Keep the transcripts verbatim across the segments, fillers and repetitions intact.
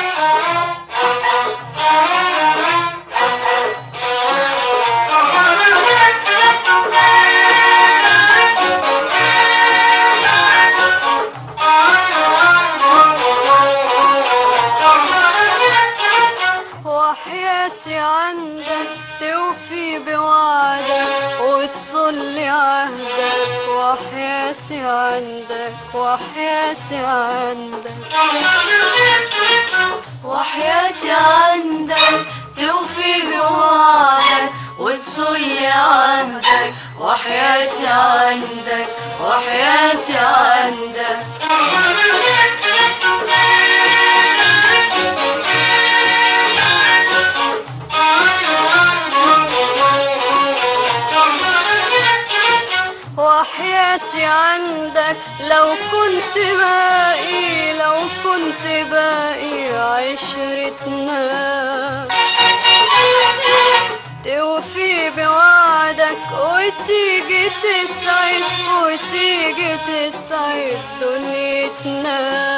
وحياتي عندك توفي بوعدك وتصلي عهدك، وحياتي عندك وحياتي عندك وحياتي عندك توفي بوعدك وتصلي عهدك، وحياتي عندك وحياتي عندك وحياتي عندك لو كنت باقي، لو كنت باقي عشرتنا توفي بوعدك وتيجي تسعد، وتيجي تسعد دنيتنا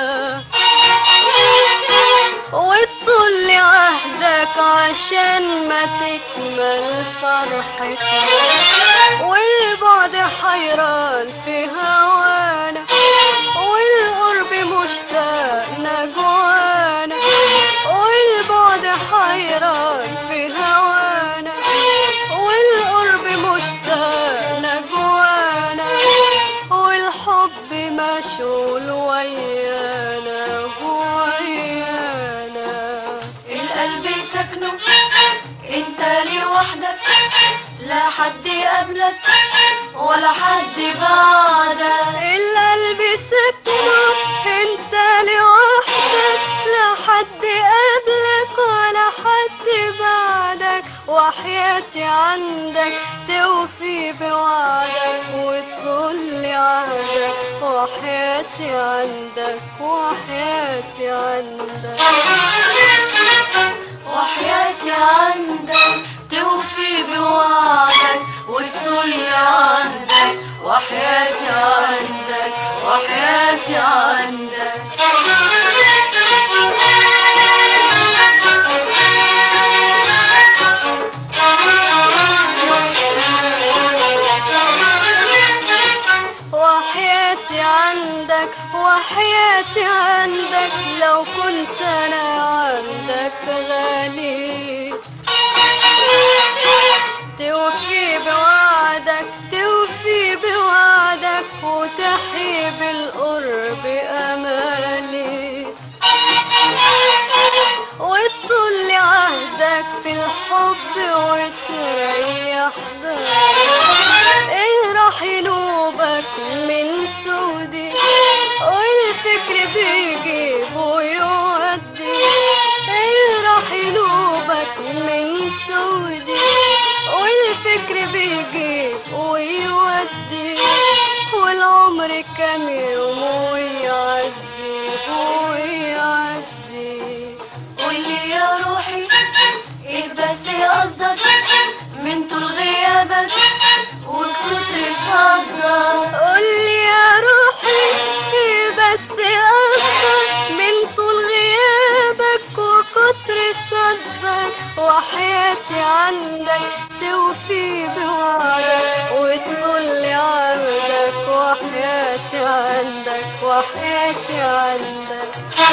وتصلي عهدك عشان ما تكمل فرحتنا، والبعد حيران في هوانا والقرب مشتاقنا جوانا، والبعد حيران في هوانا والقرب مشتاقنا جوانا، والحب مشغول ويانا ويانا. القلب سكنه انت لوحدك، لا حد قبلك ولا حد بعدك. القلب سكنه انت لوحدك، لا حد قبلك ولا حد بعدك، وحياتي عندك توفي بوعدك وتصلي عهدك، وحياتي عندك وحياتي عندك وحياتي عندك توفي بوعدك وتصلي عهدك، وحياتي عندك وحياتي عندك وحياتي عندك وحياتي عندك لو كنت انا عندك غالي توفي بوعدك، توفي بوعدك وتحيي بالقرب امالي، وتصلي عهدك في الحب وتريح بالي. ايه راح ينوبك من سودي والفكر بيجيب ويودي، ايه راح ينوبك من سودي والفكر بيجيب ويودي، والعمر كام يوم ويعدي ويعدي. قولي يا روحي ايه بس قصدك من طول غيابك وكتر صدك. قولي يا روحي ايه بس قصدك من طول غيابك وكتر صدك، وحياتي عندك توفي بوعدك وتصلي عهدك، وحياتي عندك وحياتي عندك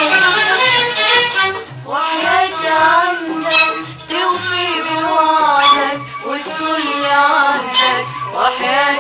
وحياتي عندك توفي بوعدك وتصلي عهدك، وحياتي